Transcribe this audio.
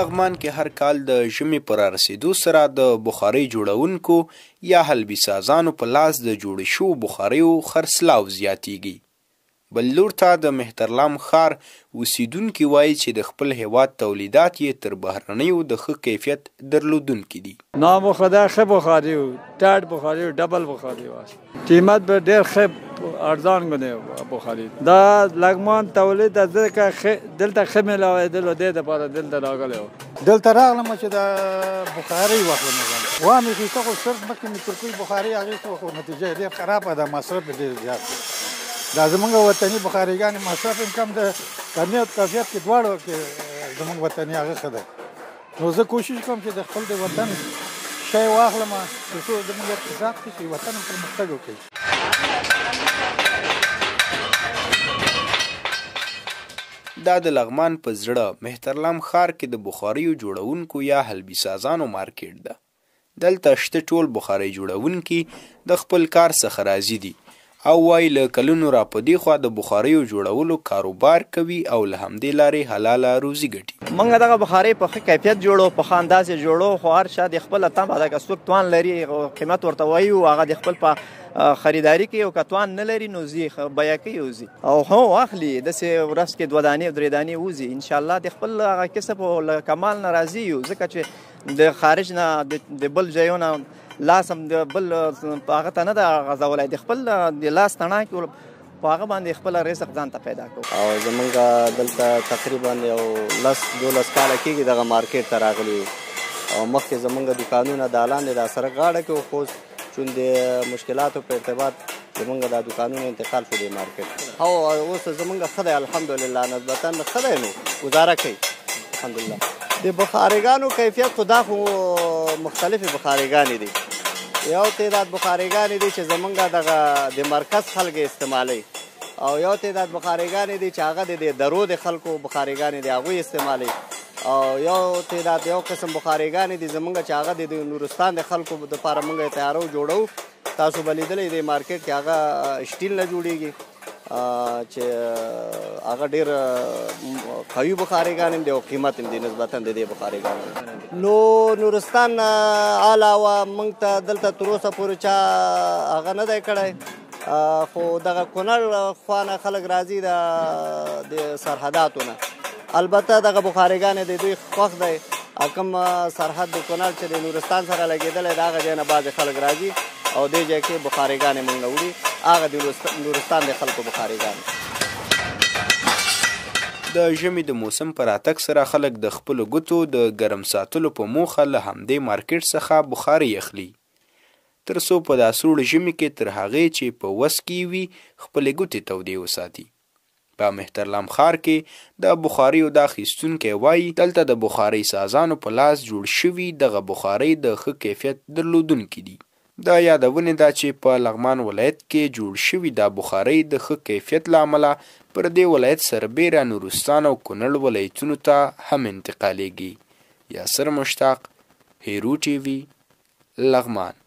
لغمان کې هر کال د ژمي پر رسیدو سره د بخارۍ جوړونکو یا حلبي سازانو په لاس د جوړ شوو بخاریو خرڅلاو زیاتیږي. بل لور ته د مهترلام ښار اوسیدونکي وایي چې د خپل هیواد تولیدات یې تر بهرنیو د ښه کیفیت درلودونکي دي. نام خدا ښه بخاري و، ټاټ بخاري و، ډبل بخاري و، قیمت به ډېر ښه ارزان غنې بخاري. دا لغمان تولید ځکه دلته ښه میلاوېدلو دې دپاره دلته راغلی و. دلته راغلم چې د بخارۍ واخلم. وامې کیسه خو صرف مخکې مې ترکوي بخارۍ هغې خو نتیجه یې ډېر خرابه ده، مصرف یې ډېر زیات دی. دا زمونږ وطني بخاریګانې مصرف هم کم ده، کمیت کیفیت کې دواړو کې زمونږ وطني هغه ښه ده. نو زه کوشش کوم چې د خپل د وطن شی واخلم تر څو زمونږ اقتصاد ښه شي، وطن هم پرمختګ وکړي. دا د لغمان په زړه مهترلام ښار کې د بخاریو جوړونکو یا حلبي سازانو مارکیټ ده. دلته شته ټول بخارۍ جوړونکي د خپل کار څخه راضي دي او وایي له کلونو را په دې خوا د بخاریو جوړولو کاروبار کوي او له همدې لارې حلاله روزي ګټي. موږ دغه بخارۍ په ښه کیفیت جوړو، په ښه اندازې جوړو، خو هر چا د خپله طبعه ده. که څوک توان لري قیمت ورته وایو، هغه د خپل په خریداري کوي، او که توان نه لري نو ځي بیه کوي وځي او هو واخلي. داسې ورځ کې 2 دانې 3 دانې وځي. انشاءالله د خپل هغه کسب له کمال نه راضي یو، ځکه چې د خارج نه د بل ځایونه لاس هم د بل هغه ته نه ده غځولی، د خپل د لاس تڼاکې په هغه باندې خپل رزق ځان ته پیدا کوو. او زمونږ دلته تقریبا یو 10-12 کاله کېږي دغه مارکیټ ته راغلي یو، او مخکې زمونږ دوکانونه دا لاندې دا سره غاړه کې وو، خو چون د مشکلاتو په ارتباط زمونږ دا دوکانونه انتقال شو د مارکیټ. او اوس زمونږ ښه دی الحمدلله، نسبتا ښه دی، نو ګزاره کوي الحمدلله. د بخاریګانو کیفیت خو دا خو مختلفې بخاریګانې دي. یو تعداد بخاریګانې دي چې زمونږ دغه د مرکز خلک استعمالوي، او یو تعداد بخاریګانې دي چې هغه د درو د خلکو بخاریګانې دي هغوی استعمالوي، او یو تعداد یو قسم بخاریګانې دي زمونږ چې هغه د نورستان د خلکو دپاره مونږ یې تیارو جوړو. تاسو به لیدلی د مارکیټ کې هغه سټیل نه جوړیږي چې هغه ډېر قوي بخاریګان هم دي او قیمت هم دي نسبتا د دې بخاریګانو. نو نورستان علاوه موږ ته دلته تر اوسه پورې چا هغه نه دی کړی، خو دغه کونړ خوا نه خلک راځي د سرحداتو نه. البته دغه بخاریګانې د دوی خوښ دی، کوم سرحد د کونړ چې د نورستان سره لګېدلی د هغه ځای نه بعضې خلک راځي او دې ځای کې بخاریګانې موږ نه وړي، هغه د نورستان د خلکو بخاریګانې. د ژمي د موسم په راتګ سره خلک د خپلو ګوتو د ګرم ساتلو په موخه له همدې مارکیټ څخه بخارۍ اخلي، تر څو په دا سوړ ژمي کې تر هغې چې په وس کې وي خپلې ګوتې تودې وساتي. په مهترلام ښار کې د بخاریو دا اخیستونکی وایي دلته د بخارۍ سازانو په لاس جوړ شوي دغه بخارۍ د ښه کیفیت درلودونکي دي. دا یادونې ده چې په لغمان ولایت کې جوړ شوي دا بخارۍ د ښه کیفیت له امله پر دې ولایت سربیره نورستان او کونړ ولایتونو ته هم انتقالیږي. یاسر مشتاق، هیرو ټي وي، لغمان.